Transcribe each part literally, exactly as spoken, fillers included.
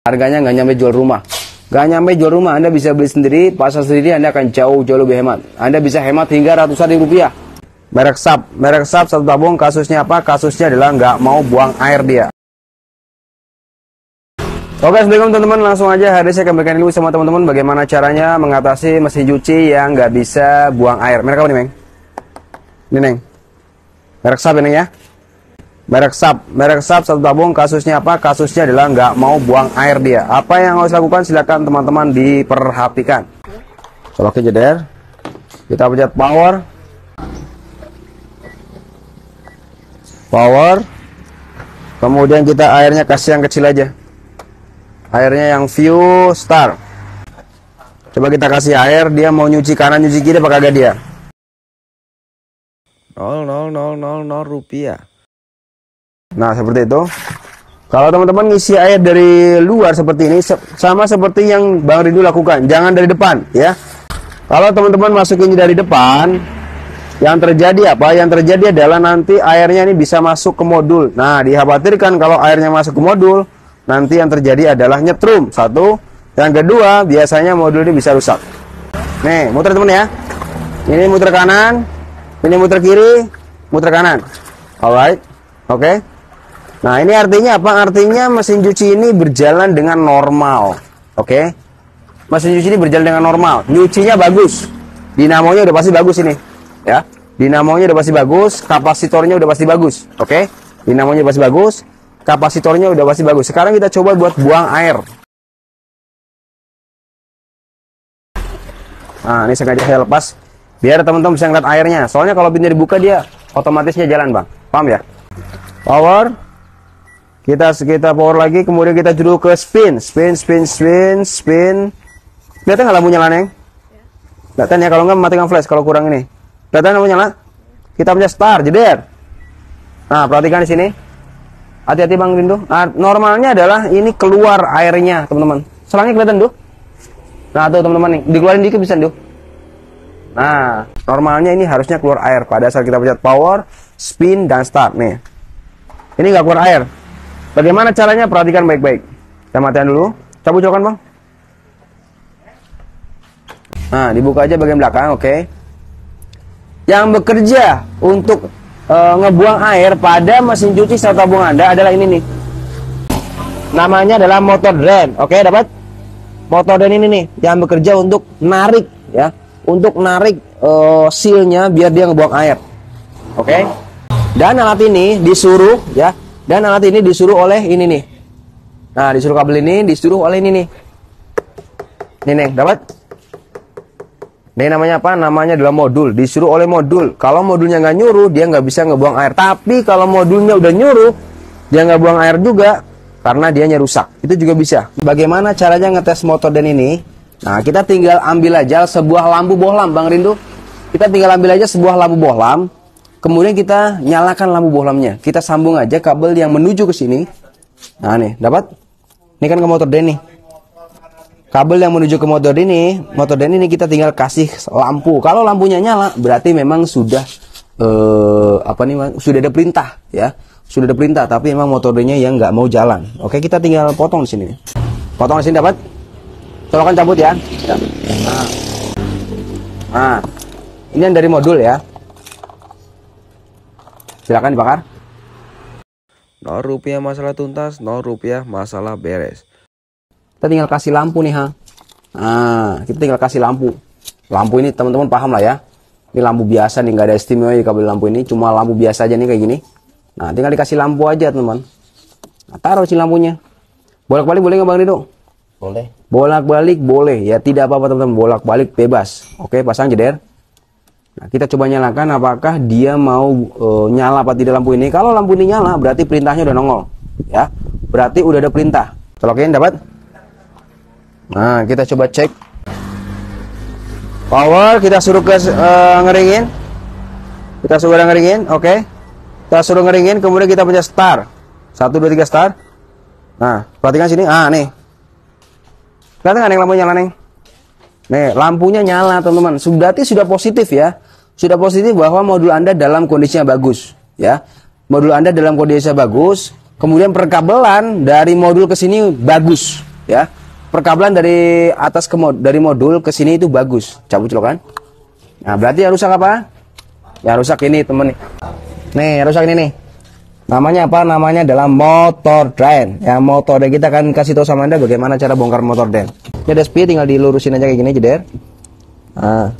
Harganya nggak nyampe jual rumah. Nggak nyampe jual rumah, Anda bisa beli sendiri, pasang sendiri, Anda akan jauh-jauh lebih hemat. Anda bisa hemat hingga ratusan ribu rupiah. Merek Sharp, merek Sharp satu tabung, kasusnya apa? Kasusnya adalah nggak mau buang air dia. Oke, assalamualaikum teman-teman, langsung aja hari ini saya akan berikan ilmu sama teman-teman bagaimana caranya mengatasi mesin cuci yang nggak bisa buang air. Merek apa nih, Meng? Ini, Neng. Merek Sharp ini ya. Merek Sharp, merek Sharp satu tabung, kasusnya apa? Kasusnya adalah nggak mau buang air dia. Apa yang harus lakukan? Silakan teman-teman diperhatikan. Colokin jeder. Kita pencet power. Power. Kemudian kita airnya kasih yang kecil aja. Airnya yang view star. Coba kita kasih air, dia mau nyuci kanan nyuci kiri apa kagak dia? nol nol nol nol nol rupiah. Nah, seperti itu. Kalau teman-teman ngisi air dari luar seperti ini, sama seperti yang Bang Rindu lakukan, jangan dari depan ya. Kalau teman-teman masukin dari depan, yang terjadi apa? Yang terjadi adalah nanti airnya ini bisa masuk ke modul. Nah, dikhawatirkan kalau airnya masuk ke modul, nanti yang terjadi adalah nyetrum. Satu. Yang kedua, biasanya modul ini bisa rusak. Nih, muter teman ya. Ini muter kanan, ini muter kiri, muter kanan. Alright. Oke. Okay. Nah, ini artinya apa? Artinya mesin cuci ini berjalan dengan normal. Oke. Okay? Mesin cuci ini berjalan dengan normal. Nyucinya bagus. Dinamonya udah pasti bagus ini. Ya. Dinamonya udah pasti bagus, kapasitornya udah pasti bagus. Oke. Okay? Dinamonya pasti bagus, kapasitornya udah pasti bagus. Sekarang kita coba buat buang air. Nah, ini sengaja saya lepas biar teman-teman bisa ngeliat airnya. Soalnya kalau pintu dibuka dia otomatisnya jalan, Bang. Paham ya? Power. Kita kita power lagi, kemudian kita judul ke spin, spin, spin, spin, spin. Kelihatan nggak lampu nyala, Neng? Kelihatan ya, kalau nggak matikan flash kalau kurang ini. Kelihatan lampu nyala? Kita punya start, jeder. Nah, perhatikan di sini. Hati-hati Bang Rindu. Nah, normalnya adalah ini keluar airnya, teman-teman. Selangnya kelihatan tuh. Nah, tuh teman-teman nih, dikeluarin dikit bisa tuh. Nah, normalnya ini harusnya keluar air pada saat kita pencet power, spin dan start nih. Ini nggak keluar air. Bagaimana caranya? Perhatikan baik-baik. Kita matikan dulu. Cabut cokan, Bang. Nah, dibuka aja bagian belakang, oke. Okay. Yang bekerja untuk e, ngebuang air pada mesin cuci atau tabung Anda adalah ini nih. Namanya adalah motor drain. Oke, okay, dapat? Motor drain ini nih yang bekerja untuk narik ya, untuk narik e, sealnya biar dia ngebuang air. Oke. Okay. Dan alat ini disuruh ya. Dan alat ini disuruh oleh ini nih. Nah, disuruh kabel ini, disuruh oleh ini nih. Ini nih, dapat? Ini namanya apa? Namanya adalah modul. Disuruh oleh modul. Kalau modulnya nggak nyuruh, dia nggak bisa ngebuang air. Tapi kalau modulnya udah nyuruh, dia nggak buang air juga karena dianya rusak. Itu juga bisa. Bagaimana caranya ngetes motor dan ini? Nah, kita tinggal ambil aja sebuah lampu bohlam, Bang Rindu. Kita tinggal ambil aja sebuah lampu bohlam. Kemudian kita nyalakan lampu bohlamnya. Kita sambung aja kabel yang menuju ke sini. Nah nih, dapat? Ini kan ke motor den nih. Kabel yang menuju ke motor ini, motor den ini kita tinggal kasih lampu. Kalau lampunya nyala, berarti memang sudah eh, apa nih? Sudah ada perintah, ya. Sudah ada perintah, tapi memang motor dennya yang nggak mau jalan. Oke, kita tinggal potong di sini. Potong di sini dapat? Colokan cabut ya. Nah, nah, ini yang dari modul ya. Silakan dibakar. nol rupiah masalah tuntas, nol rupiah masalah beres. Kita tinggal kasih lampu nih, ha. Nah, kita tinggal kasih lampu. Lampu ini teman-teman paham lah ya. Ini lampu biasa nih, nggak ada istimewa di kabel lampu ini, cuma lampu biasa aja nih kayak gini. Nah, tinggal dikasih lampu aja, teman-teman. Nah, taruh si lampunya. Bolak-balik boleh nggak Bang Ridho? Boleh. Bolak-balik boleh, ya tidak apa-apa teman-teman. Bolak-balik bebas. Oke, pasang jeder. Nah, kita coba nyalakan apakah dia mau e, nyala apa tidak lampu ini. Kalau lampu ini nyala berarti perintahnya udah nongol ya. Berarti udah ada perintah. Colokin dapat? Nah, kita coba cek. Power kita suruh ke e, ngeringin. Kita suruh ngeringin, oke. Okay. Kita suruh ngeringin, kemudian kita pencet start. satu dua tiga start. Nah, perhatikan sini. Ah, nih. Kelihatan nggak nih lampunya nyala, Neng? Nih, lampunya nyala, teman-teman. Berarti sudah positif ya. Sudah positif bahwa modul Anda dalam kondisinya bagus, ya. Modul Anda dalam kondisinya bagus. Kemudian perkabelan dari modul ke sini bagus. ya. Perkabelan dari atas ke mod, dari modul ke sini itu bagus, cabut colokan. Nah, berarti yang rusak apa? Yang rusak ini, temen nih. Nih, yang rusak ini nih. Namanya apa? Namanya adalah motor drain. Ya, motor drain kita akan kasih tahu sama Anda bagaimana cara bongkar motor drain. Ini ada spia, tinggal dilurusin aja kayak gini, jeder. Nah.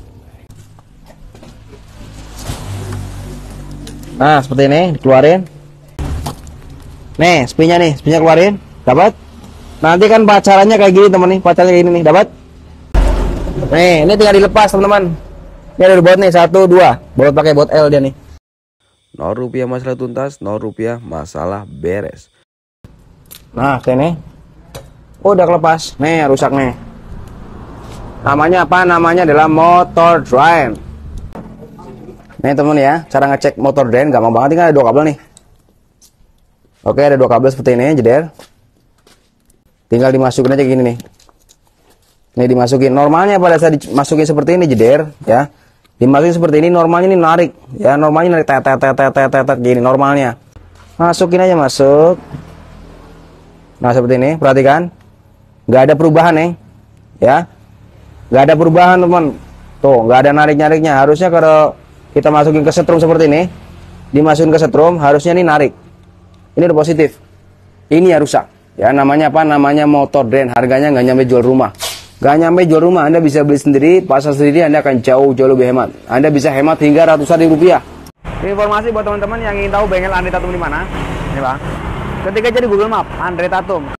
Nah, seperti ini, dikeluarin. Nih, spinya nih, spinya keluarin. Dapat? Nanti kan pacarannya kayak gini, teman nih. Pacarnya kayak gini nih, dapat? Nih, ini tinggal dilepas, teman-teman. Ini ada bot nih, satu, dua. Bot pakai bot L dia nih. Nol rupiah masalah tuntas, nol rupiah masalah beres. Nah, kayak nih. Oh, udah kelepas. Nih, rusak nih. Namanya apa? Namanya adalah motor drain. Nih, teman ya, cara ngecek motor drain gampang banget. Ini kan ada dua kabel nih. Oke, ada dua kabel seperti ini, jeder. Tinggal dimasukin aja gini nih. Nih dimasukin. Normalnya pada saat dimasukin seperti ini, jeder, ya. Dimasukin seperti ini, normalnya ini narik, ya. Normalnya narik tet tet tet tet tet tet gini normalnya. Masukin aja, masuk. Nah, seperti ini, perhatikan. Nggak ada perubahan nih, ya. Nggak ada perubahan, teman. Tuh, nggak ada narik-nariknya. Harusnya kalau kita masukin ke setrum seperti ini, dimasukin ke setrum, harusnya ini narik. Ini udah positif. Ini ya rusak. Ya, namanya apa? Namanya motor drain. Harganya nggak nyampe jual rumah. Nggak nyampe jual rumah. Anda bisa beli sendiri, pasang sendiri, Anda akan jauh-jauh lebih hemat. Anda bisa hemat hingga ratusan ribu rupiah. Informasi buat teman-teman yang ingin tahu bengkel Andre Tatum di mana. Ini, Bang. Ketika jadi Google Map, Andre Tatum.